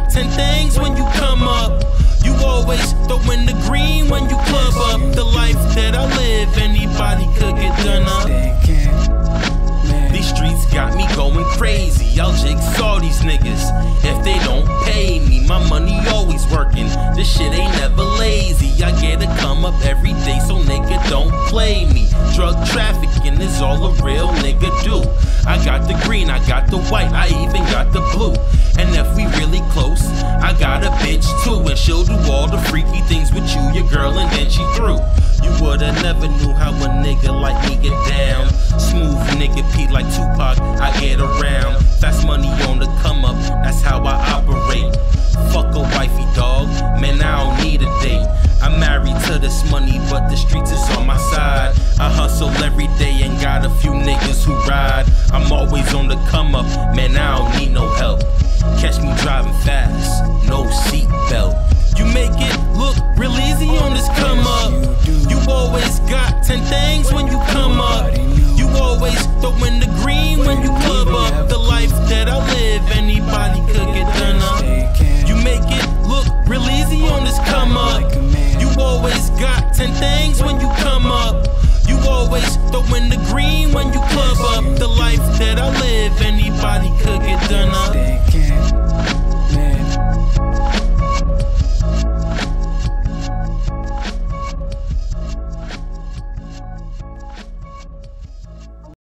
got 10 things when you come up. You always throw in the green when you club up. The life that I live, anybody could get done up. These streets got me going crazy. I'll jigsaw these niggas if they don't pay me. My money always working. This shit ain't never lazy. I get to come up every day, so nigga don't play me. Drug trafficking is all a real nigga do. I got the green, I got the white, I even got the blue. And if we really close, I got a bitch too, and she'll do all the freaky things with you, your girl, and then she through. You woulda never knew how a nigga like me get down. Smooth nigga Pete like Tupac, I get around. Fast money on the come up, that's how I operate. Fuck a wifey, dog, man, I don't need a date. I'm married to this money, but the streets is on my side. I hustle every day and got a few niggas who ride. I'm always on the come up, man, I don't need no help. Catch me driving fast, no seat belt. You make it look real easy on this come up. You always got 10 things when you come up. You always throw in the green when you club up. The life that I live, anybody could get done up. You make it look real easy on this come up. You always got 10 things when you come up. You always throw in the green when you club up. The life that I live, anybody could get done up.